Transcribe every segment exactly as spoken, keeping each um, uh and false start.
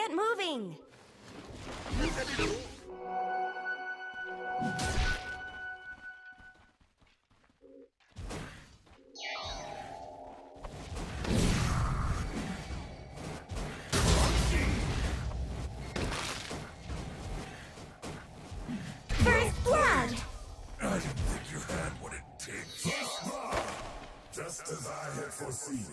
get moving! First blood! I didn't think you had what it takes. Just as I had foreseen.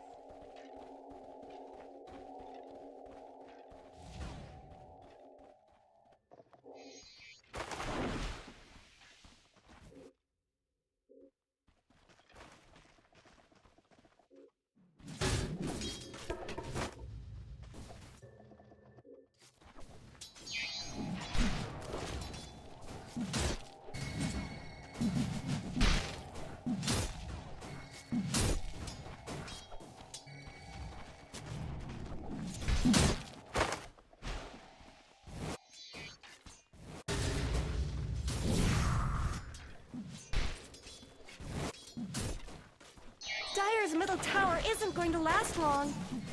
Dire's middle tower isn't going to last long.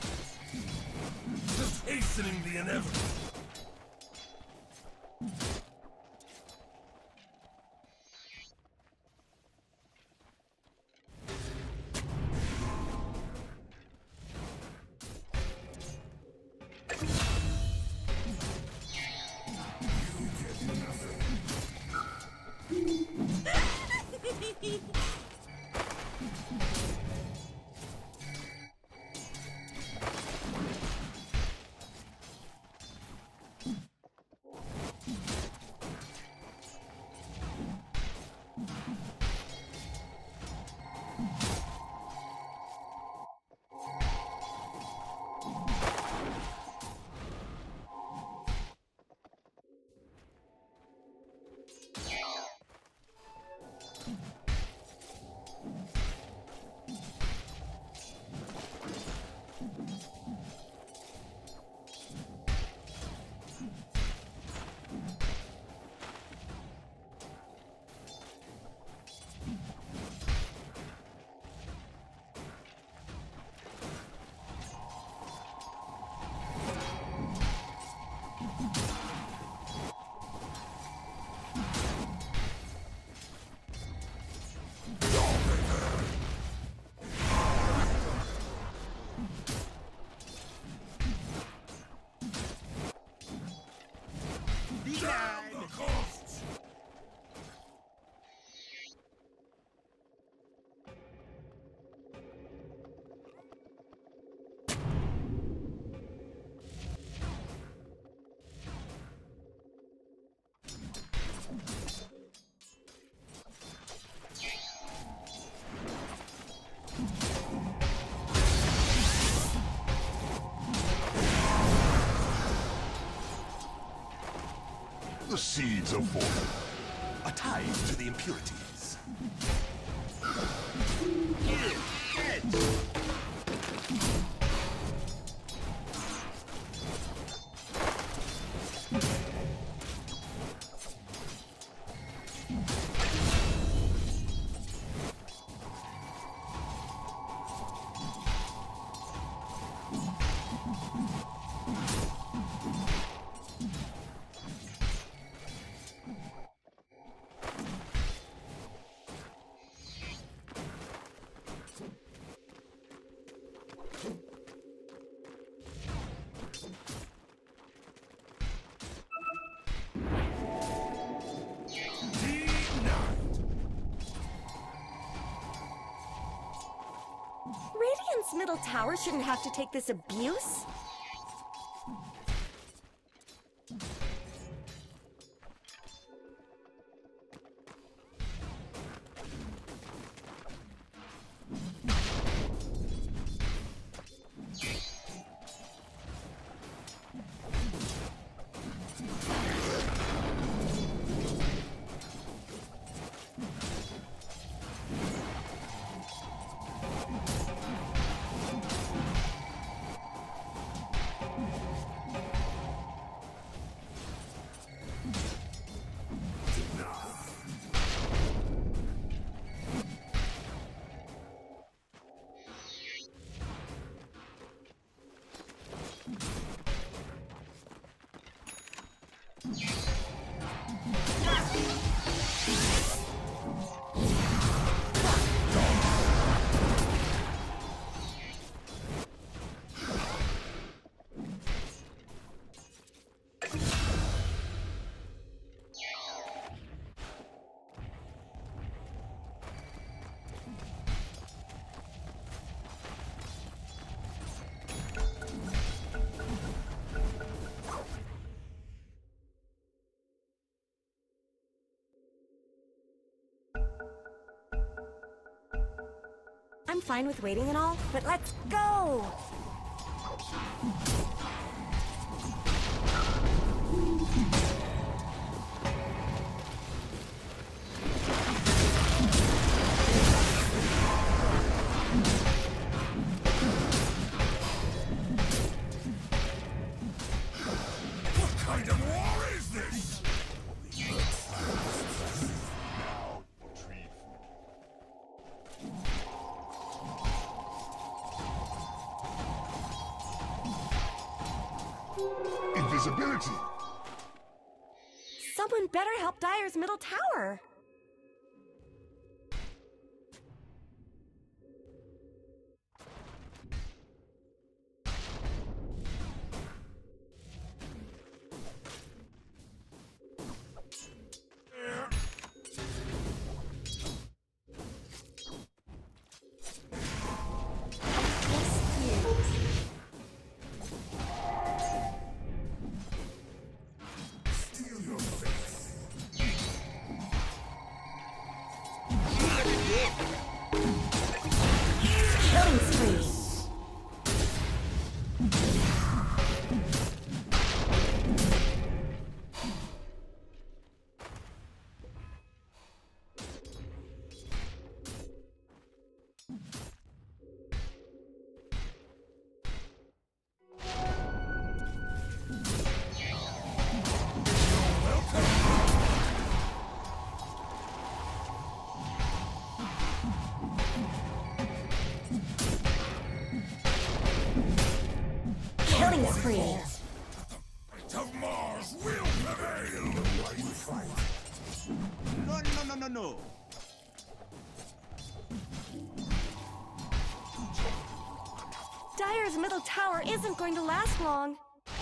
Just hastening the inevitable. The seeds of Vorpal, a tie to the impurities. Here, heads! Radiant's middle tower shouldn't have to take this abuse. I'm fine with waiting and all, but let's go! What kind of war is this? Invisibility! Someone better help Dire's middle tower! Killing spree! Killing spree! Might of Mars will prevail! Why you fight? No, no, no, no, no. Dire's middle tower isn't going to last long.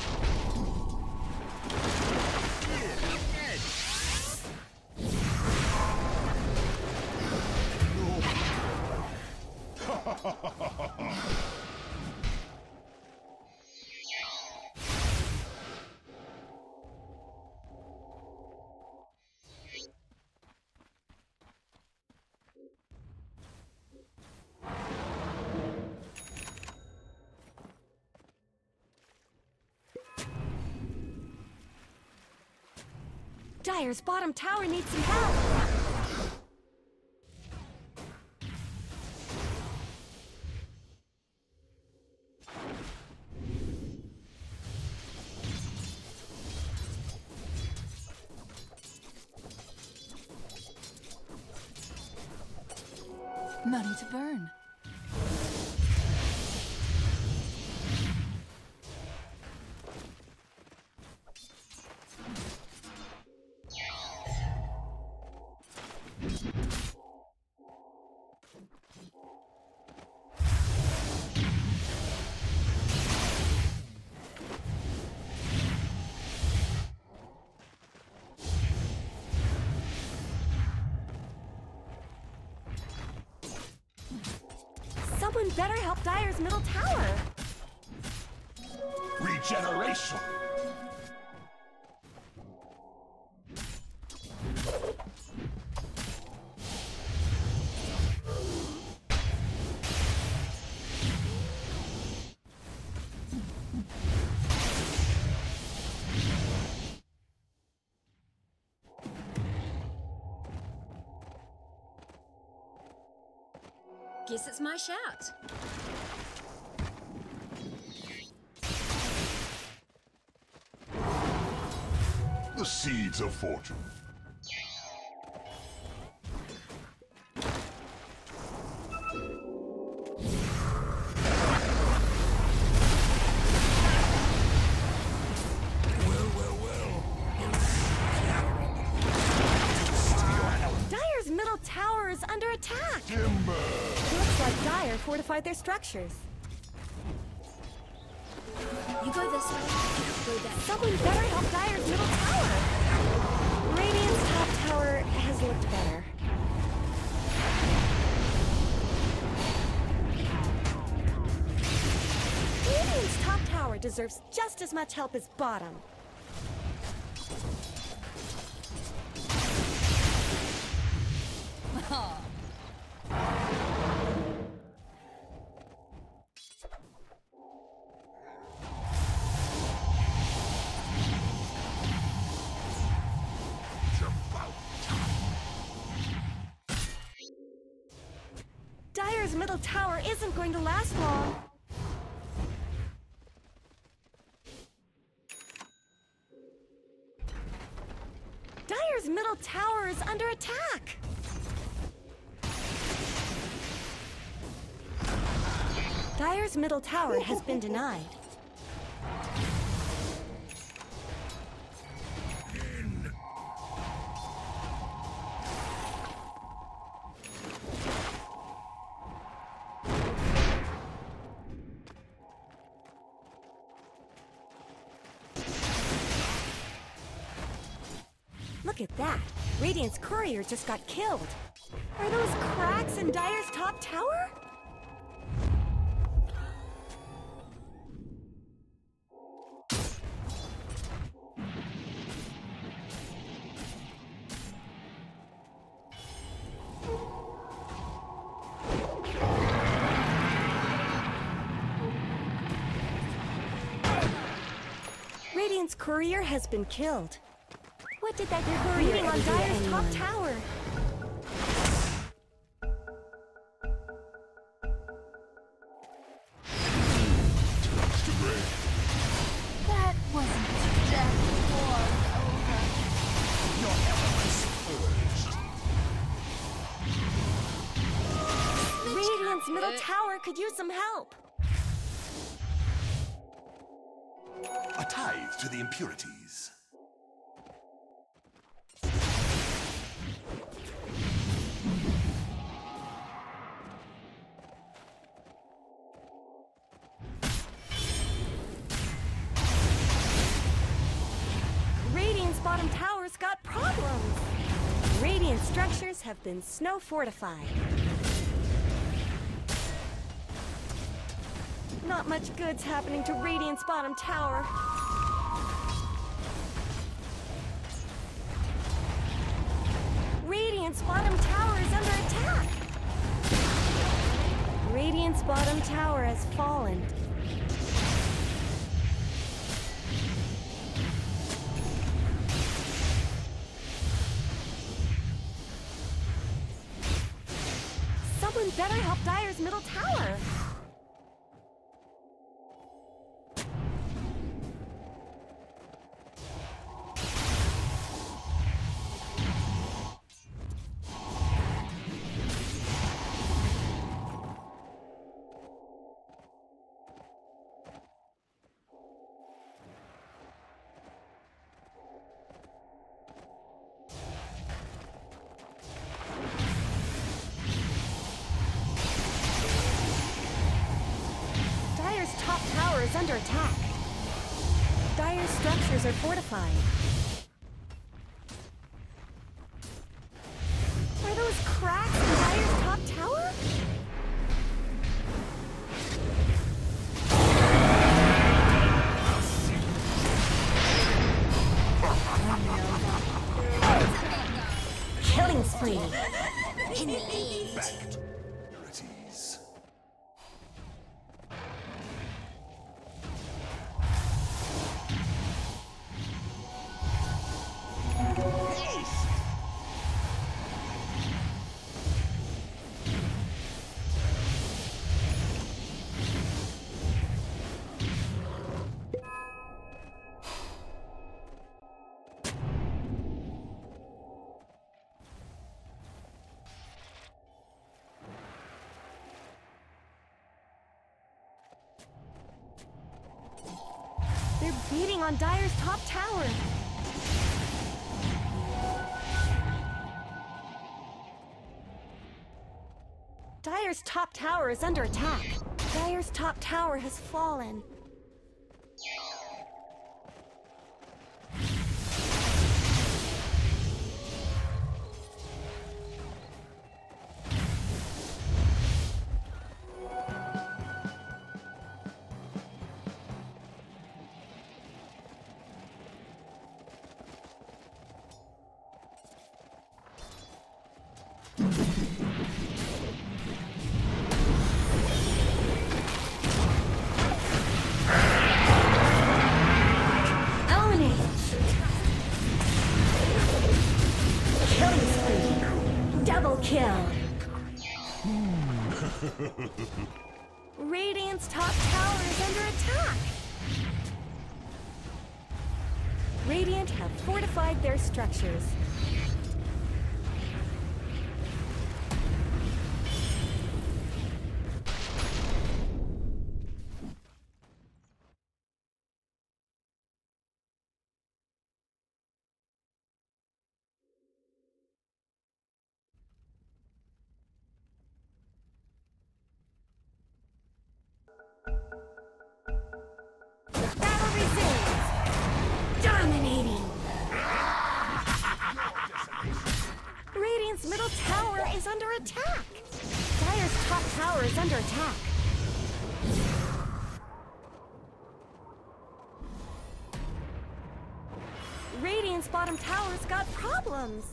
Dire's bottom tower needs some help. Money to burn. Someone better help Dire's middle tower. Regeneration! Guess it's my shout. The seeds of fortune. Well, well, well. attack! Timber! Looks like Dire fortified their structures. You go this way. Go that way. Someone better help Dire's middle tower! Radiant's top tower has looked better. Radiant's top tower deserves just as much help as bottom. Dire's middle tower isn't going to last long. Dire's middle tower is under attack. Dire's middle tower has been denied. Look at that! Radiant's courier just got killed! Are those cracks in Dire's top tower? Radiant's courier has been killed. What did that courier on Dire's top tower? That wasn't exactly war over. Your elements purged. Radiant's middle tower could use some help. A tithe to the impurities. Radiant's bottom tower's got problems. Radiant structures have been snow fortified. Not much good's happening to Radiant's bottom tower. Radiant's bottom tower is under attack. Radiant's bottom tower has fallen. Someone better help Dire's middle tower. Is under attack. Dire's structures are fortified. Are those cracks in Dire's top tower? Killing spree. Back to impurities. They're beating on Dire's top tower. Dire's top tower is under attack. Dire's top tower has fallen. Radiant's top tower is under attack. Radiant have fortified their structures. Middle tower is under attack. Dire's top tower is under attack. Radiant's bottom tower's got problems.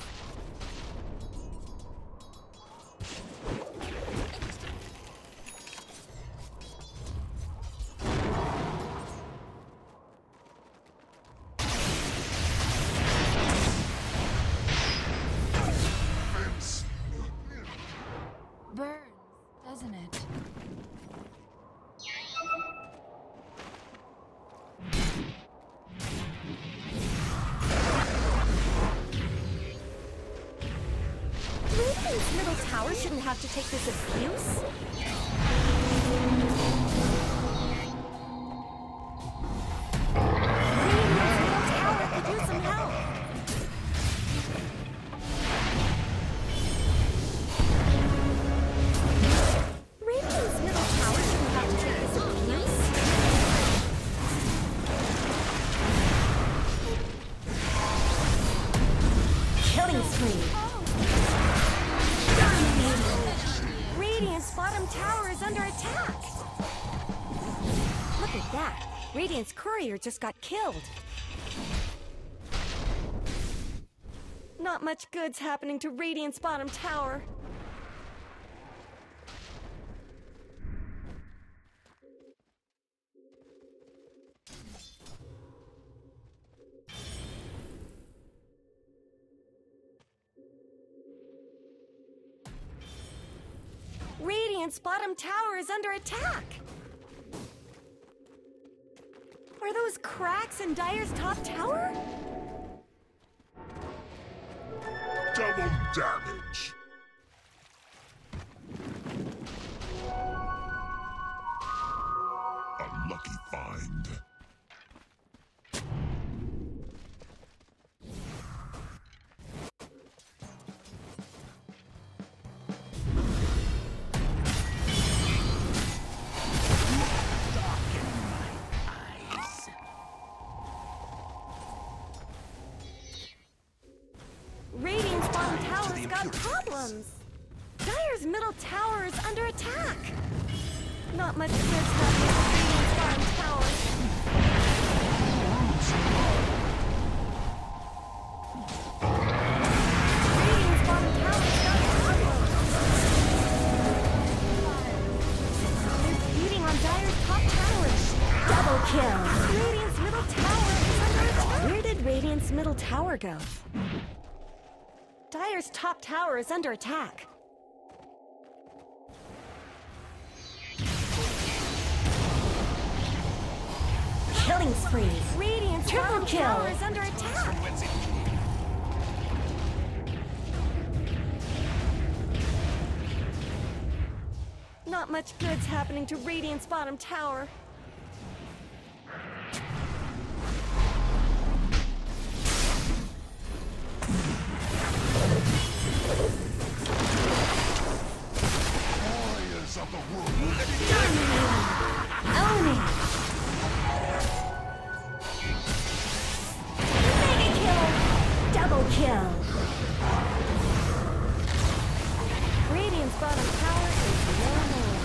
Burns, doesn't it? Radiant's middle tower shouldn't have to take this abuse. Radiant's middle tower could use some help. Radiant's middle tower shouldn't have to take this abuse. Killing spree. Radiant's bottom tower is under attack. Look at that. Radiant's courier just got killed. Not much good's happening to Radiant's bottom tower. Radiant's bottom tower is under attack. Are those cracks in Dire's top tower? Double damage. A lucky find. Radiant's bottom tower's got problems. Dire's middle tower is under attack. Not much good's happening to Radiant's bottom tower. Radiant's bottom tower's got problems. They're beating on Dire's top tower. Double kill. Radiant's middle tower is under attack. Where did Radiant's middle tower go? Dire's top tower is under attack. Killing spree. Radiant's triple kill tower is under attack. Not much good's happening to Radiant's bottom tower. kill. Radiant's bottom tower is no more.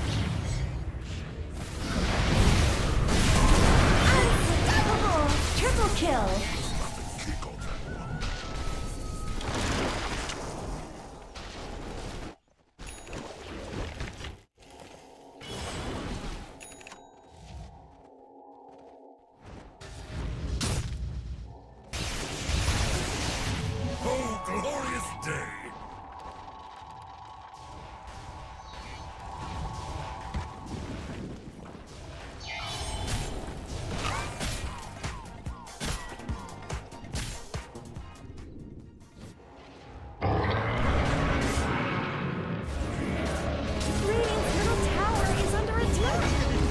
Unstoppable! Triple kill. Kick on that one. Oh, glorious day! Radiant's middle tower is under attack.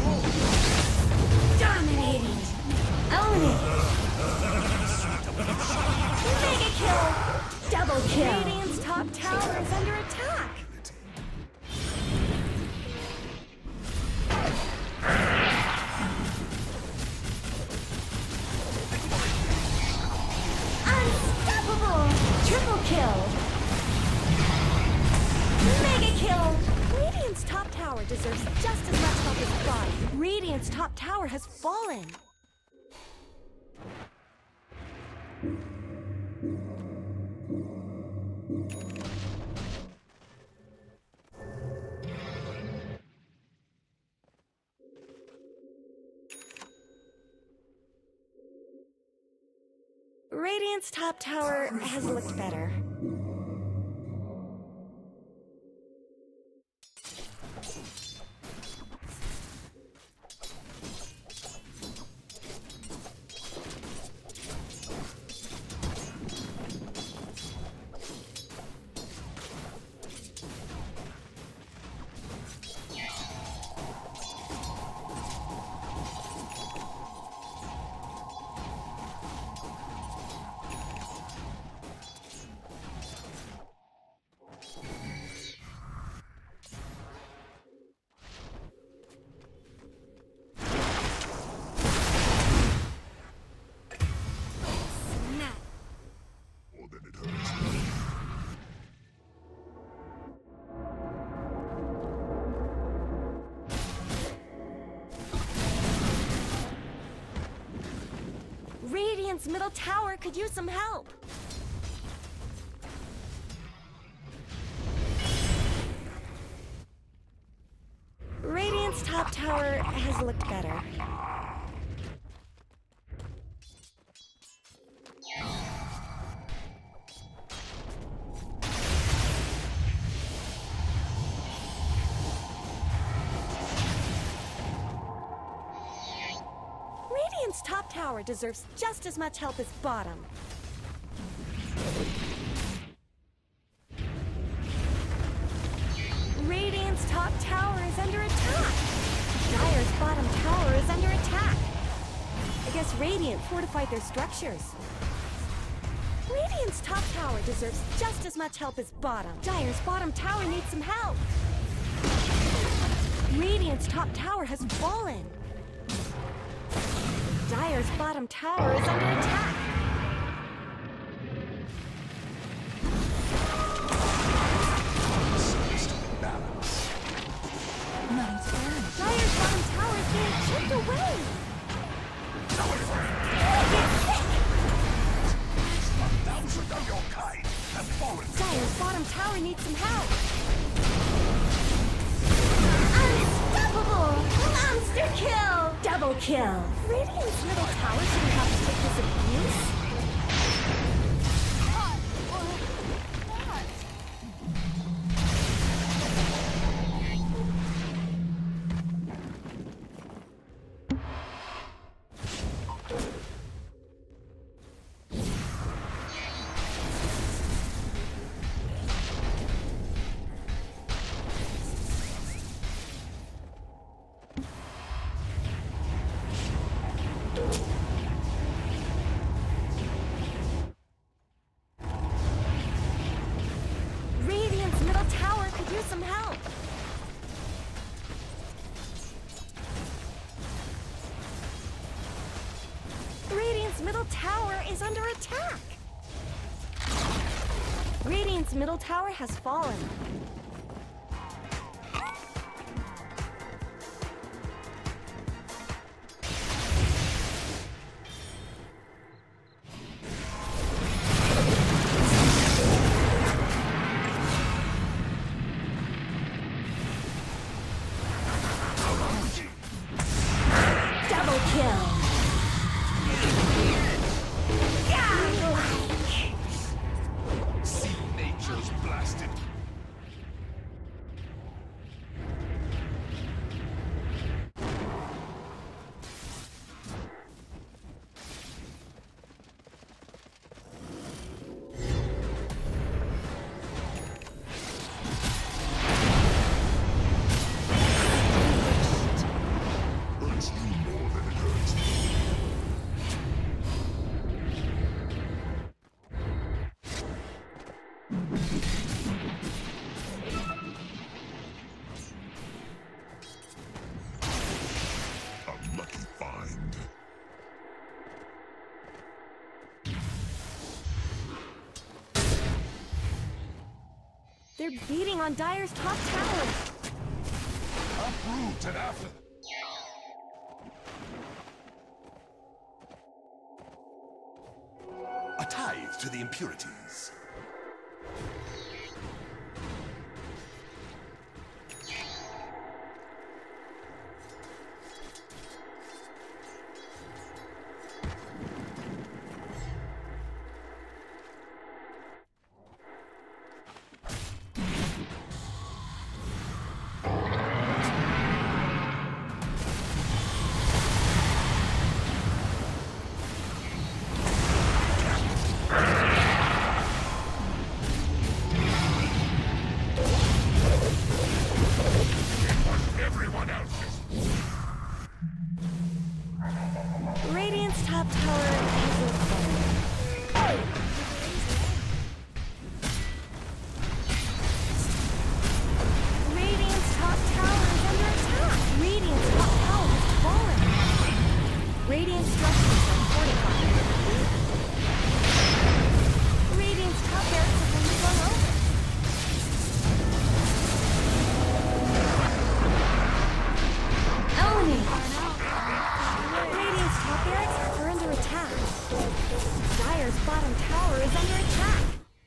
Dominating. Own it. Mega kill. Double kill. Radiant's top tower is under attack. Unstoppable. Triple kill. Mega kill. Radiant's top tower deserves just as much help as bottom. Radiant's top tower has fallen. Radiant's top tower has looked better. More than it hurts. Radiant's middle tower could use some help. Radiant's top tower has looked better. Radiant's top tower deserves just as much help as bottom. Radiant's top tower is under attack. Dire's bottom tower is under attack. I guess Radiant fortified their structures. Radiant's top tower deserves just as much help as bottom. Dire's bottom tower needs some help. Radiant's top tower has fallen. Dire's bottom tower is under attack. Balance. Money turn. Dire's bottom tower is being chipped away. A thousand of your kind have fallen. Dire's bottom tower needs some help. Unstoppable! Monster kill! Double kill! Radiant's middle tower shouldn't have to take this abuse. Hot or not? Radiant's middle tower could use some help. Radiant's middle tower is under attack. Radiant's middle tower has fallen. Double kill. See nature's blasted. Hurts you more than it hurts me. A lucky find. They're beating on Dire's top tower. Uprooted after. A tithe to the impurities. Everyone else's. Radiant's top tower has fallen. Radiant's top tower is under attack. Radiant's top tower has fallen. Radiant structures are fortified. Radiant's top barracks have been blown over. Eleni! Radiant's top barracks are under attack. Dire's bottom tower is under attack.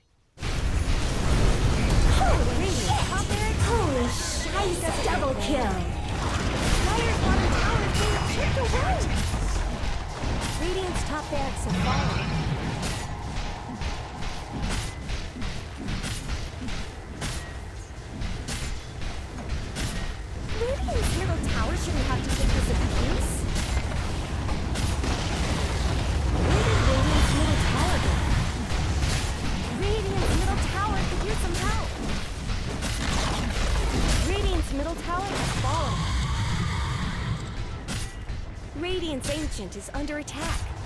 Holy Radiant's top barracks. Holy shite! Double kill. Dire's bottom tower is being chipped away. Radiant's top barracks have fallen. Radiant's middle tower shouldn't have to take this abuse. Where did Radiant's middle tower go? Radiant's middle tower could use some help. Radiant's middle tower has fallen. Radiant's Ancient is under attack.